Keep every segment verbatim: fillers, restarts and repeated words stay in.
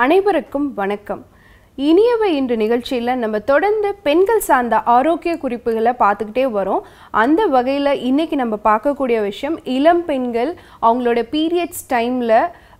அனைவருக்கும் வணக்கம். இனியவை இன்று நிகழ்ச்சியில் நம்ம தொடர்ந்து பெண்கள் சார்ந்த ஆரோக்கிய குறிப்புகளை பார்த்துக்கிட்டே வரோம். அந்த வகையில் இன்னைக்கு நம்ம பார்க்கக்கூடிய விஷயம் இளம் பெண்கள் அவங்களோட பீரியட்ஸ் டைமில்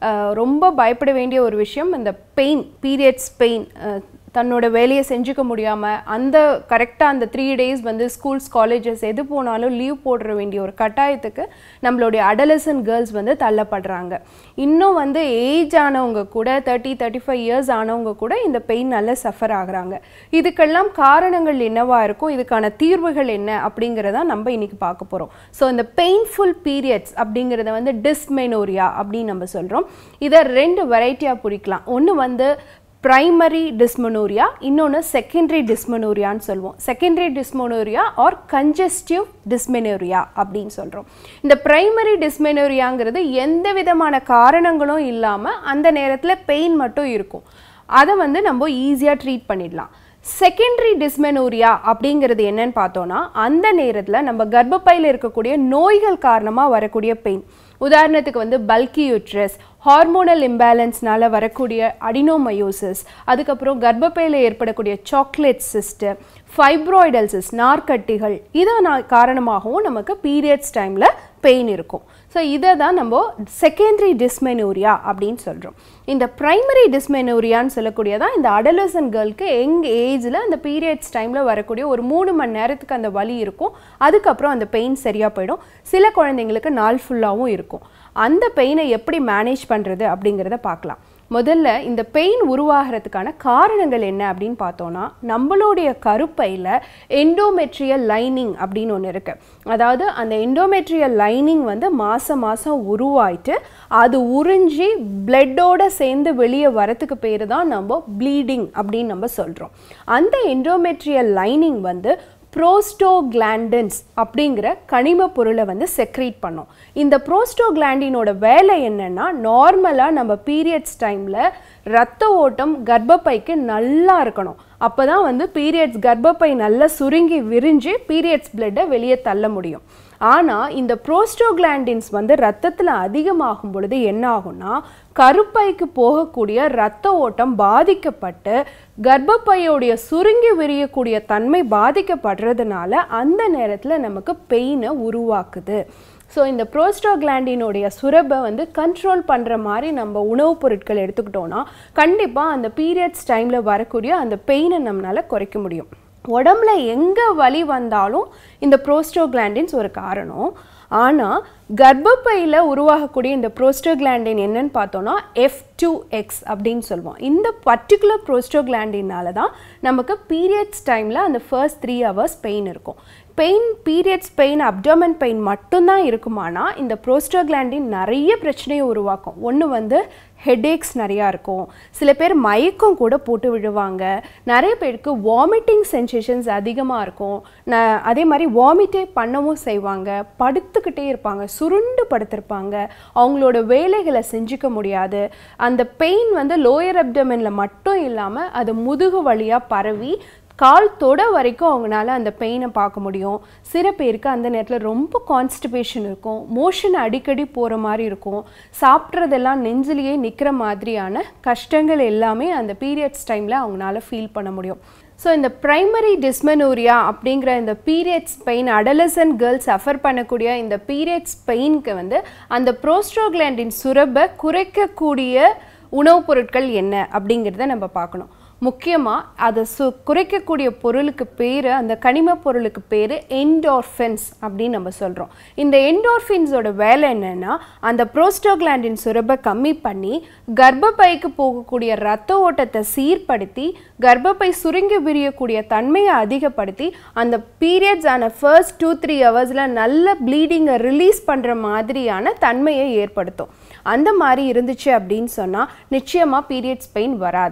ரொம்ப பயப்பட வேண்டிய ஒரு விஷயம். இந்த பெயின், பீரியட்ஸ் பெயின், தன்னோட வேலையை செஞ்சுக்க முடியாமல் அந்த கரெக்டாக அந்த த்ரீ டேஸ் வந்து ஸ்கூல்ஸ் காலேஜஸ் எது போனாலும் லீவ் போடுற வேண்டிய ஒரு கட்டாயத்துக்கு நம்மளுடைய அடலசன்ட் கேர்ள்ஸ் வந்து தள்ளப்படுறாங்க. இன்னும் வந்து ஏஜ் ஆனவங்க கூட தேர்ட்டி தேர்ட்டி ஃபைவ் இயர்ஸ் ஆனவங்க கூட இந்த பெயின் நல்லா சஃபர் ஆகுறாங்க. இதுக்கெல்லாம் காரணங்கள் என்னவா இருக்கும், இதுக்கான தீர்வுகள் என்ன அப்படிங்கிறத நம்ம இன்னைக்கு பார்க்க போகிறோம். ஸோ இந்த பெயின்ஃபுல் பீரியட்ஸ் அப்படிங்கிறத வந்து டிஸ்மெனோரியா அப்படின்னு நம்ம சொல்கிறோம். இதை ரெண்டு வெரைட்டியாக பிரிக்கலாம். ஒன்று வந்து பிரைமரி டிஸ்மெனோரியா, இன்னொன்று செகண்டரி டிஸ்மெனோரியான்னு சொல்லுவோம். Secondary dysmenorrhoea or congestive dysmenorrhoea அப்படின்னு சொல்கிறோம். இந்த பிரைமரி டிஸ்மெனோரியாங்கிறது எந்த விதமான காரணங்களும் இல்லாமல் அந்த நேரத்தில் பெயின் மட்டும் இருக்கும். அதை வந்து நம்ம ஈஸியாக ட்ரீட் பண்ணிடலாம். செகண்டரி டிஸ்மெனோரியா அப்படிங்கிறது என்னன்னு பார்த்தோன்னா, அந்த நேரத்தில் நம்ம கர்ப்பப்பையில் இருக்கக்கூடிய நோய்கள் காரணமாக வரக்கூடிய பெயின். உதாரணத்துக்கு வந்து பல்கி யூட்ரஸ், ஹார்மோனல் இம்பேலன்ஸ்னால வரக்கூடிய அடினோமயோசிஸ், அதுக்கப்புறம் கர்ப்பப்பையில் ஏற்படக்கூடிய சாக்லேட் சிஸ்ட், ஃபைப்ராய்டல் சிஸ்ட், நார்க்கட்டிகள், இதன் காரணமாகவும் நமக்கு பீரியட்ஸ் டைமில் பெயின் இருக்கும். ஸோ இதை தான் நம்ம செகண்டரி டிஸ்மெனோரியா அப்படின்னு சொல்கிறோம். இந்த ப்ரைமரி டிஸ்மெனோரியான்னு சொல்லக்கூடியதான் இந்த அடலசன்ட் கேர்ளுக்கு எங்கள் ஏஜில் அந்த பீரியட்ஸ் டைமில் வரக்கூடிய ஒரு மூணு மணி நேரத்துக்கு அந்த வலி இருக்கும். அதுக்கப்புறம் அந்த பெயின் சரியாக போயிடும். சில குழந்தைங்களுக்கு நாள் ஃபுல்லாகவும் இருக்கும். அந்த பெயினை எப்படி மேனேஜ் பண்ணுறது அப்படிங்கிறத பார்க்கலாம். முதல்ல இந்த பெயின் உருவாகிறதுக்கான காரணங்கள் என்ன அப்படின்னு பார்த்தோன்னா, நம்மளுடைய கருப்பையில் எண்டோமெட்ரியல் லைனிங் அப்படின்னு ஒன்று இருக்குது. அதாவது அந்த எண்டோமெட்ரியல் லைனிங் வந்து மாதம் மாதம் உருவாயிட்டு அது உறிஞ்சி பிளட்டோடு சேர்ந்து வெளியே வரத்துக்கு பேர் தான் நம்ம ப்ளீடிங் அப்படின்னு நம்ம சொல்கிறோம். அந்த எண்டோமெட்ரியல் லைனிங் வந்து புரோஸ்டோகிளாண்டின்ஸ் அப்படிங்கிற கனிம பொருளை வந்து செக்ரீட் பண்ணும். இந்த புரோஸ்டோகிளாண்டினோட வேலை என்னன்னா, நார்மலாக நம்ம பீரியட்ஸ் டைமில் ரத்த ஓட்டம் கர்ப்பப்பைக்கு நல்லா இருக்கணும். அப்போ தான் வந்து பீரியட்ஸ் கர்ப்பப்பை நல்லா சுருங்கி விரிஞ்சு பீரியட்ஸ் பிளட்டை வெளியே தள்ள முடியும். ஆனால் இந்த புரோஸ்டோகிளாண்டின்ஸ் வந்து ரத்தத்தில் அதிகமாகும் பொழுது என்ன ஆகும்னா, கருப்பைக்கு போகக்கூடிய இரத்த ஓட்டம் பாதிக்கப்பட்டு கர்ப்பப்பையோடைய சுருங்கி விரியக்கூடிய தன்மை பாதிக்கப்படுறதுனால அந்த நேரத்தில் நமக்கு பெயினை உருவாக்குது. ஸோ இந்த புரோஸ்டோகிளாண்டினுடைய சுரப்பை வந்து கண்ட்ரோல் பண்ணுற மாதிரி நம்ம உணவுப் பொருட்கள் எடுத்துக்கிட்டோன்னா கண்டிப்பாக அந்த பீரியட்ஸ் டைமில் வரக்கூடிய அந்த பெயினை நம்மளால் குறைக்க முடியும். உடம்புல எங்கே வலி வந்தாலும் இந்த புரோஸ்டோகிளாண்டின்ஸ் ஒரு காரணம். ஆனால் கர்ப்பப்பையில் உருவாகக்கூடிய இந்த புரோஸ்டோகிளாண்டின் என்னன்னு பார்த்தோன்னா எஃப் டூ எக்ஸ் அப்படின்னு சொல்லுவோம். இந்த பர்டிகுலர் புரோஸ்டோகிளாண்டினால தான் நமக்கு பீரியட்ஸ் டைமில் அந்த ஃபர்ஸ்ட் த்ரீ ஹவர்ஸ் பெயின் இருக்கும். Pain, periods pain, abdomen pain மட்டும்தான் இருக்குமானா இந்த புரோஸ்டோகிளாண்டின் நிறைய பிரச்சனையை உருவாக்கும். ஒன்று வந்து ஹெடேக்ஸ் நிறையா இருக்கும். சில பேர் மயக்கம் கூட போட்டு விழுவாங்க. நிறைய பேருக்கு வாமிட்டிங் சென்சேஷன்ஸ் அதிகமாக இருக்கும். ந அதே மாதிரி வாமிட்டே பண்ணவும் செய்வாங்க. படுத்துக்கிட்டே இருப்பாங்க, சுருண்டு படுத்திருப்பாங்க. அவங்களோட வேலைகளை செஞ்சுக்க முடியாது. அந்த பெயின் வந்து லோயர் அப்டமனில் மட்டும் இல்லாமல் அது முதுகு வழியாக பரவி கால் தொட வரைக்கும் அவங்களால அந்த பெயினை பார்க்க முடியும். சில பேருக்கு அந்த நேரத்தில் ரொம்ப கான்ஸ்டிபேஷன் இருக்கும். மோஷன் அடிக்கடி போகிற மாதிரி இருக்கும். சாப்பிட்றதெல்லாம் நெஞ்சிலேயே நிற்கிற மாதிரியான கஷ்டங்கள் எல்லாமே அந்த பீரியட்ஸ் டைமில் அவங்களால ஃபீல் பண்ண முடியும். ஸோ இந்த ப்ரைமரி டிஸ்மெனோரியா அப்படிங்கிற இந்த periods pain, adolescent girls suffer பண்ணக்கூடிய இந்த பீரியட்ஸ் பெயினுக்கு வந்து அந்த புரோஸ்டோகிளாண்டின் சுரப்பை குறைக்கக்கூடிய உணவுப் பொருட்கள் என்ன அப்படிங்கிறத நம்ம பார்க்கணும். முக்கியமாக அதை சு குறைக்கக்கூடிய பொருளுக்கு பேர், அந்த கனிம பொருளுக்கு பேர் என்டோர்ஃபின்ஸ் அப்படின்னு நம்ம சொல்கிறோம். இந்த என்டோர்ஃபின்ஸோட வேலை என்னென்னா, அந்த புரோஸ்டோகிளாண்டின் சுரப்பை கம்மி பண்ணி கர்ப்பப்பைக்கு போகக்கூடிய இரத்த ஓட்டத்தை சீர்படுத்தி கர்ப்பப்பை சுருங்கி விரியக்கூடிய தன்மையை அதிகப்படுத்தி அந்த பீரியட்ஸ் ஆன ஃபர்ஸ்ட் டூ த்ரீ ஹவர்ஸில் நல்ல ப்ளீடிங்கை ரிலீஸ் பண்ணுற மாதிரியான தன்மையை ஏற்படுத்தும். அந்த மாதிரி இருந்துச்சு அப்படின்னு சொன்னால் நிச்சயமாக பீரியட்ஸ் பெயின் வராது.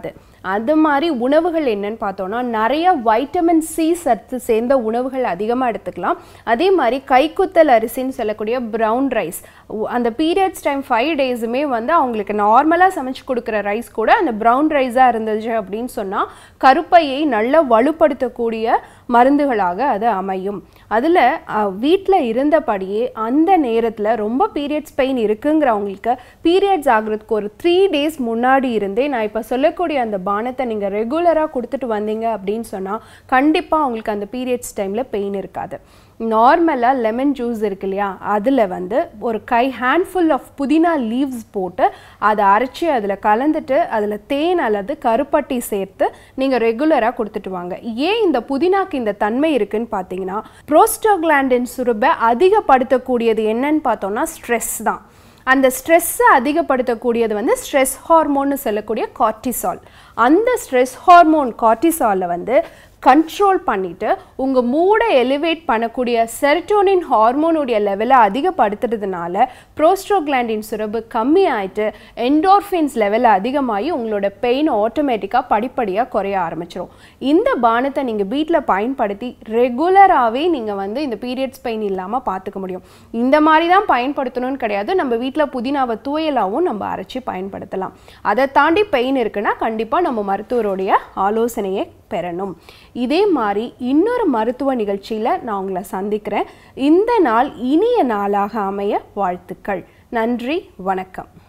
அது மாதிரி உணவுகள் என்னன்னு பார்த்தோம்னா நிறைய வைட்டமின் சி சத்து சேர்ந்த உணவுகள் அதிகமாக எடுத்துக்கலாம். அதே மாதிரி கைக்குத்தல் அரிசின்னு சொல்லக்கூடிய ப்ரௌன் ரைஸ், அந்த பீரியட்ஸ் டைம் ஃபைவ் டேஸுமே வந்து அவங்களுக்கு நார்மலாக சமைச்சு கொடுக்குற ரைஸ் கூட அந்த ப்ரௌன் ரைஸாக இருந்துச்சு அப்படின்னு சொன்னால் கருப்பையை நல்லா வலுப்படுத்தக்கூடிய மருந்துகளாக அது அமையும். அதில் வீட்டில் இருந்தபடியே அந்த நேரத்தில் ரொம்ப பீரியட்ஸ் பெயின் இருக்குங்கிறவங்களுக்கு பீரியட்ஸ் ஆகிறதுக்கு ஒரு த்ரீ டேஸ் முன்னாடி இருந்தே நான் இப்போ சொல்லக்கூடிய அந்த பானத்தை நீங்கள் ரெகுலராக கொடுத்துட்டு வந்தீங்க அப்படின்னு சொன்னால் கண்டிப்பாக அவங்களுக்கு அந்த பீரியட்ஸ் டைமில் பெயின் இருக்காது. நார்மலாக லெமன் ஜூஸ் இருக்கு இல்லையா, அதில் வந்து ஒரு கை ஹேண்ட்ஃபுல் ஆஃப் புதினா லீவ்ஸ் போட்டு அதை அரைச்சி அதில் கலந்துட்டு அதில் தேன் அல்லது கருப்பட்டி சேர்த்து நீங்கள் ரெகுலராக கொடுத்துட்டு வாங்க. ஏன் இந்த புதினாக்கு இந்த தன்மை இருக்குன்னு பார்த்தீங்கன்னா, புரோஸ்டோகிளாண்டின் சுரப்பை அதிகப்படுத்தக்கூடியது என்னன்னு பார்த்தோம்னா ஸ்ட்ரெஸ் தான். அந்த ஸ்ட்ரெஸ்ஸை அதிகப்படுத்தக்கூடியது வந்து ஸ்ட்ரெஸ் ஹார்மோன்னு சொல்லக்கூடிய கார்டிசால். அந்த ஸ்ட்ரெஸ் ஹார்மோன் கார்டிசாலை வந்து கண்ட்ரோல் பண்ணிவிட்டு உங்கள் மூடை எலிவேட் பண்ணக்கூடிய செரட்டோனின் ஹார்மோனுடைய லெவலை அதிகப்படுத்துறதுனால ப்ரோஸ்டோகிளாண்டின் சுரப்பு கம்மி ஆகிட்டு என்டோர்ஃபின்ஸ் லெவல் அதிகமாகி உங்களோட பெயின் ஆட்டோமேட்டிக்காக படிப்படியாக குறைய ஆரம்பிச்சிடும். இந்த பானத்தை நீங்கள் வீட்டில் பயன்படுத்தி ரெகுலராகவே நீங்கள் வந்து இந்த பீரியட்ஸ் பெயின் இல்லாமல் பார்த்துக்க முடியும். இந்த மாதிரி தான் பயன்படுத்தணும்னு கிடையாது, நம்ம வீட்டில் புதினாவை துவையலாகவும் நம்ம அரைச்சி பயன்படுத்தலாம். அதை தாண்டி பெயின் இருக்குன்னா கண்டிப்பாக நம்ம மருத்துவருடைய ஆலோசனையை பெறணும். இதே மாதிரி இன்னொரு மருத்துவ நிகழ்ச்சியில் நான் உங்களை சந்திக்கிறேன். இந்த நாள் இனிய நாளாக அமைய வாழ்த்துக்கள். நன்றி, வணக்கம்.